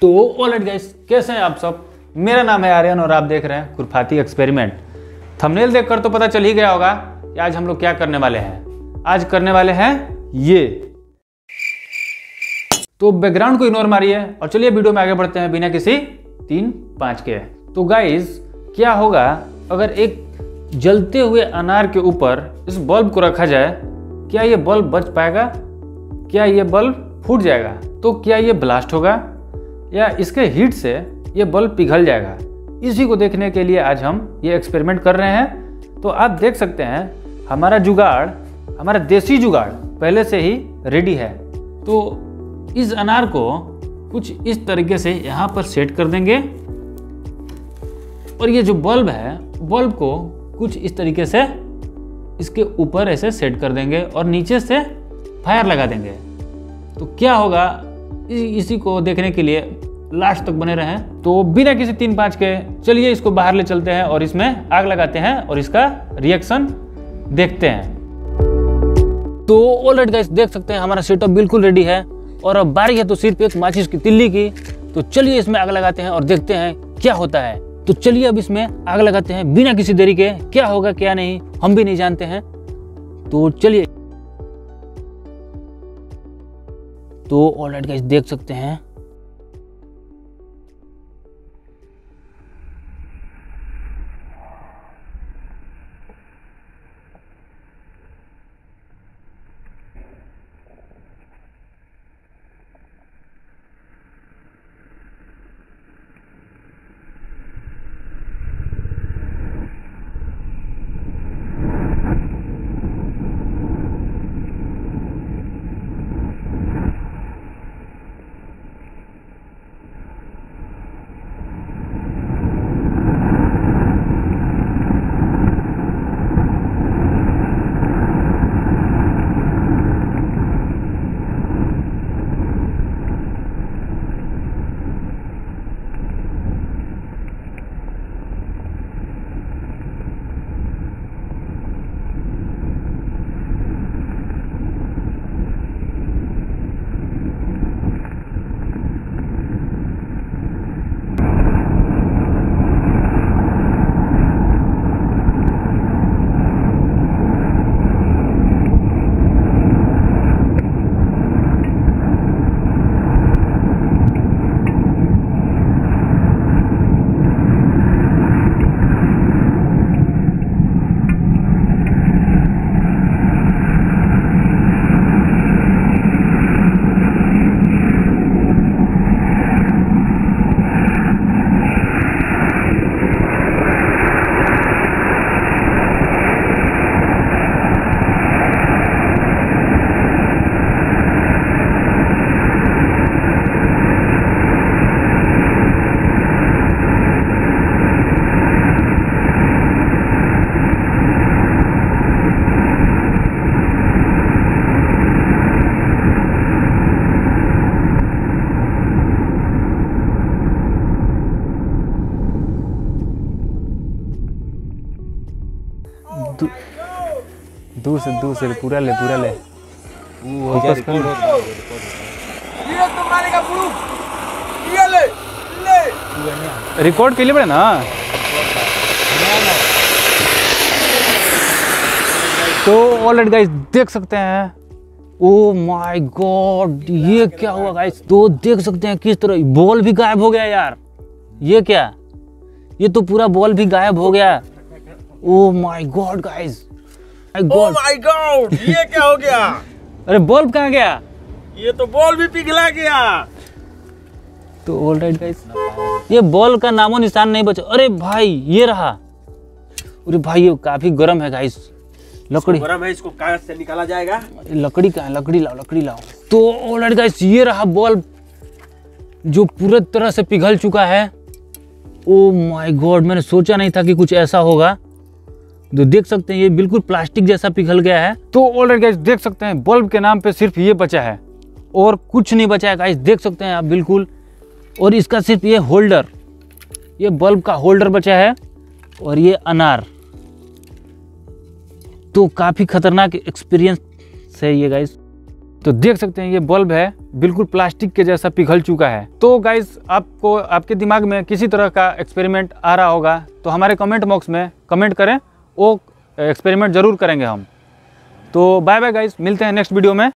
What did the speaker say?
तो alright guys, कैसे हैं आप सब। मेरा नाम है आर्यन और आप देख रहे हैं खुरफाती एक्सपेरिमेंट। थंबनेल देखकर तो पता चल ही गया होगा कि आज हम लोग क्या करने वाले हैं। आज करने वाले हैं ये। तो बैकग्राउंड को इग्नोर मारिए और चलिए वीडियो में आगे बढ़ते हैं बिना किसी 3-5 के। तो गाइस, क्या होगा अगर एक जलते हुए अनार के ऊपर इस बल्ब को रखा जाए? क्या ये बल्ब बच पाएगा? क्या ये बल्ब फूट जाएगा? तो क्या ये ब्लास्ट होगा या इसके हीट से ये बल्ब पिघल जाएगा? इसी को देखने के लिए आज हम ये एक्सपेरिमेंट कर रहे हैं। तो आप देख सकते हैं हमारा जुगाड़, हमारा देसी जुगाड़ पहले से ही रेडी है। तो इस अनार को कुछ इस तरीके से यहाँ पर सेट कर देंगे और ये जो बल्ब है, बल्ब को कुछ इस तरीके से इसके ऊपर ऐसे सेट कर देंगे और नीचे से फायर लगा देंगे। तो क्या होगा इसी को देखने के लिए लास्ट तक बने रहें। तो बिना किसी 3-5 के चलिए इसको बाहर ले चलते हैं और इसमें आग लगाते हैं और इसका रिएक्शन देखते हैं। तो ऑलराइट गाइस, देख सकते हैं हमारा सेटअप बिल्कुल रेडी है और अब बारी है तो सिर्फ एक माचिस की तिल्ली की। तो चलिए इसमें आग लगाते हैं और देखते हैं क्या होता है। तो चलिए अब इसमें आग लगाते हैं बिना किसी देरी के। क्या होगा क्या नहीं हम भी नहीं जानते हैं। तो चलिए। तो ऑलराइट गाइस, देख सकते हैं दूर से पूरा ले फोकस कर। ये तो मारेगा प्रूफ। ये ले रिकॉर्ड के लिए बड़े ना। तो ऑलराइट गाइस, देख सकते हैं। ओ माय गॉड, ये क्या हुआ गाइस। तो देख सकते हैं किस तरह बॉल भी गायब हो गया यार। ये क्या, ये तो पूरा बॉल भी गायब हो गया। Oh my God guys, oh my God, ये क्या हो गया। अरे बल्ब कहाँ गया? ये तो बॉल भी पिघला गया। तो ऑलराइट गाइस, ये बॉल का नामो निशान नहीं बचा। अरे भाई ये रहा। अरे भाई ये काफी गर्म है गाइस। लकड़ी गर्म है, इसको कागज से निकाला जाएगा। लकड़ी कहाँ है? लकड़ी लाओ। तो ऑलराइट गाइस, ये रहा बल्ब जो पूरी तरह से पिघल चुका है। ओ माय गॉड, मैंने सोचा नहीं था कि कुछ ऐसा होगा। तो देख सकते हैं ये बिल्कुल प्लास्टिक जैसा पिघल गया है। तो ऑलराइट गाइस, देख सकते हैं बल्ब के नाम पे सिर्फ ये बचा है और कुछ नहीं बचा है गाइस। देख सकते हैं आप बिल्कुल। और इसका सिर्फ ये होल्डर, ये बल्ब का होल्डर बचा है और ये अनार। तो काफ़ी खतरनाक एक्सपीरियंस है ये गाइस। तो देख सकते हैं ये बल्ब है बिल्कुल प्लास्टिक के जैसा पिघल चुका है। तो गाइस आपको आपके दिमाग में किसी तरह का एक्सपेरिमेंट आ रहा होगा तो हमारे कमेंट बॉक्स में कमेंट करें, वो एक्सपेरिमेंट ज़रूर करेंगे हम। तो बाय बाय गाइस, मिलते हैं नेक्स्ट वीडियो में।